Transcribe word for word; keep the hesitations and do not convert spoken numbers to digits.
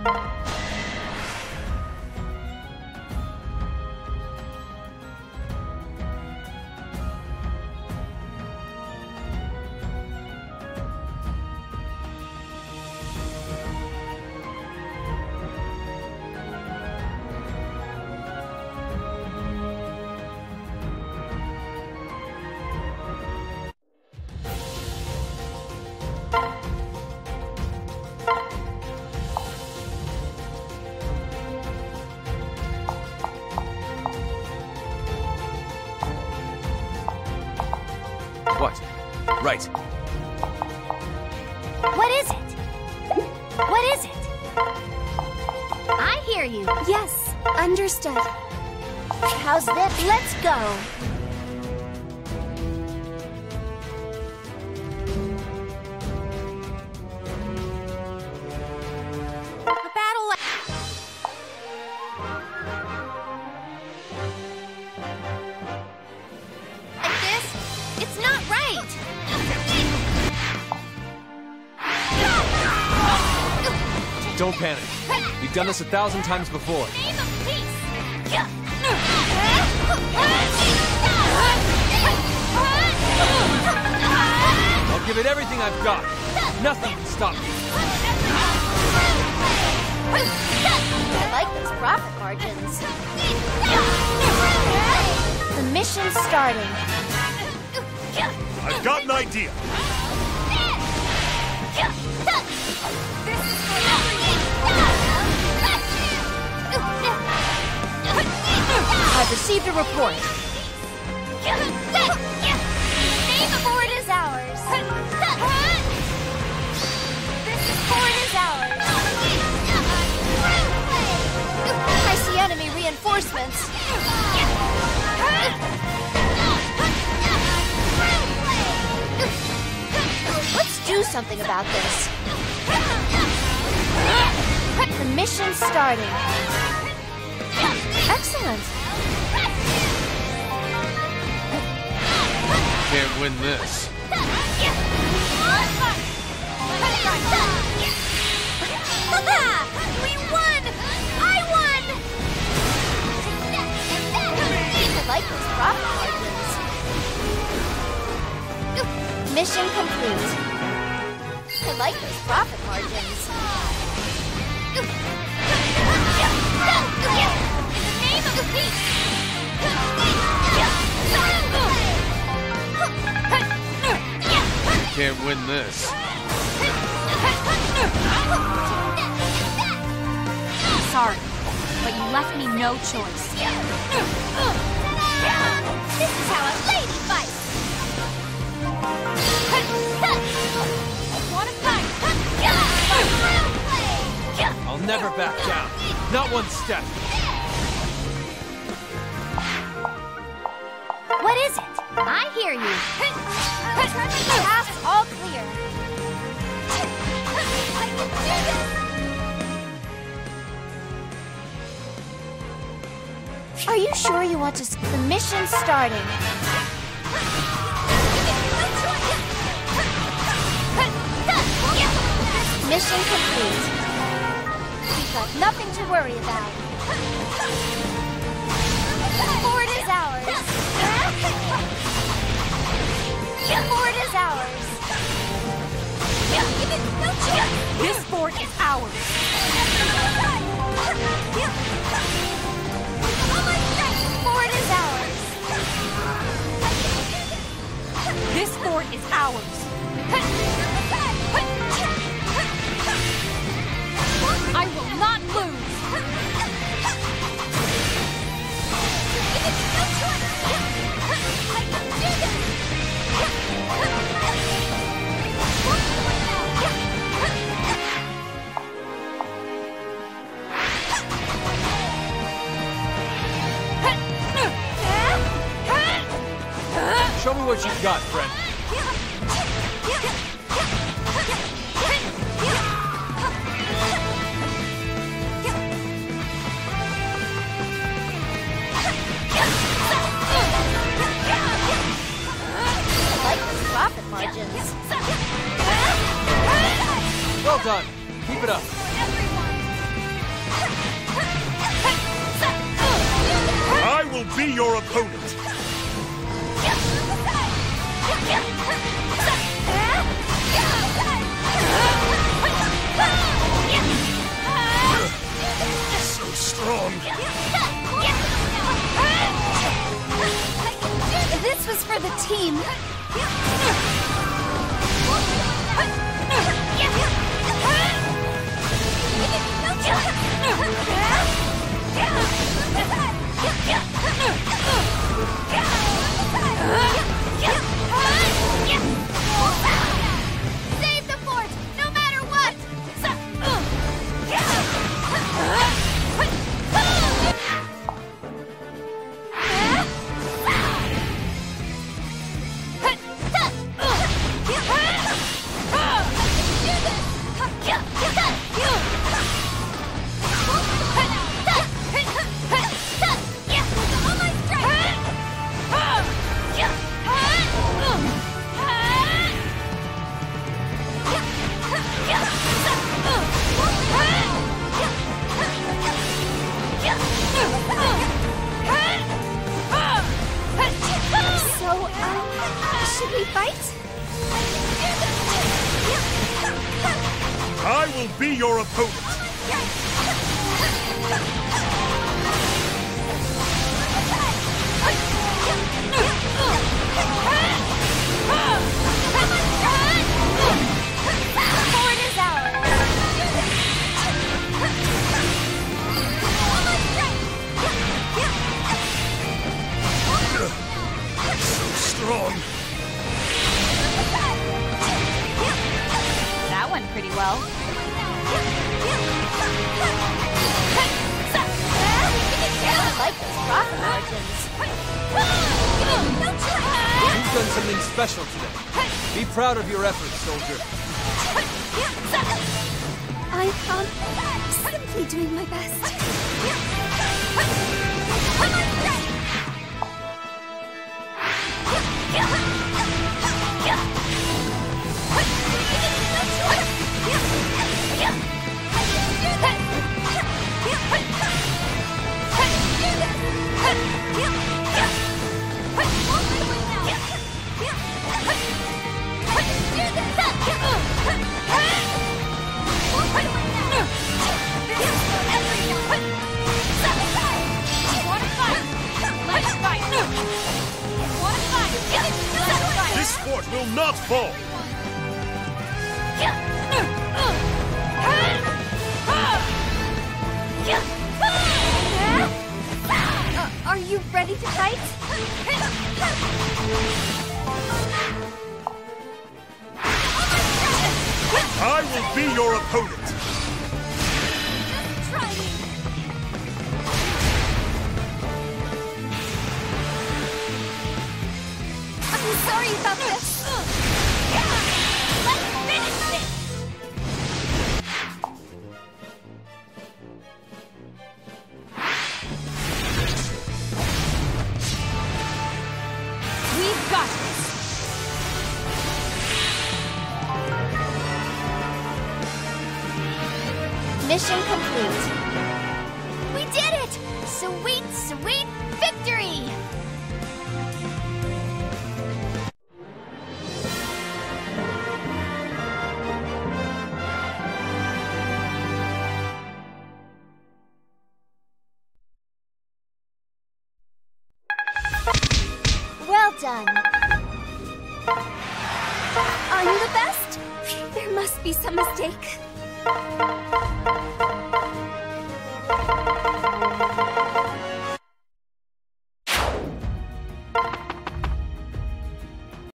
What? Right. What is it? What is it? I hear you. Yes, understood. How's this? Let's go. A battle like this? It's not right. Don't panic. We've done this a thousand times before. Name of peace. I'll give it everything I've got. Nothing can stop me. I like those profit margins. The mission's starting. I've got an idea. I've received a report. The fort is ours. This fort is ours. I see enemy reinforcements. Let's do something about this. The mission's starting. Excellent. Can't win this. We won! I won! I like those profit margins. Mission complete. I like those profit margins. Can't win this. Sorry, but you left me no choice. This is how a lady fights. Want to fight? I'll never back down. Not one step. What is it? I hear you. Pass all clear. I can do this. Are you sure you want to... s- The mission's starting. Mission complete. We've got nothing to worry about. The fort is ours. The fort is ours. This fort is ours. Fort is ours. This fort is ours. I will not lose. Show me what you've got, friend. I like those profit margins. Well done. Keep it up. I will be your opponent. So strong. This was for the team. Save the fort, no matter what! So, um, should we fight? I will be your opponent. Fort is ours. So strong. That went pretty well. I like those profit margins. You've done something special today. Be proud of your efforts, soldier. I'm, um, simply doing my best. This fort will not fall. Uh, are you ready to fight? I will be your opponent. I'm sorry about this. Let's finish this! We've got this! Mission complete. We did it! Sweet, sweet victory! Well done. I'm the best? There must be some mistake.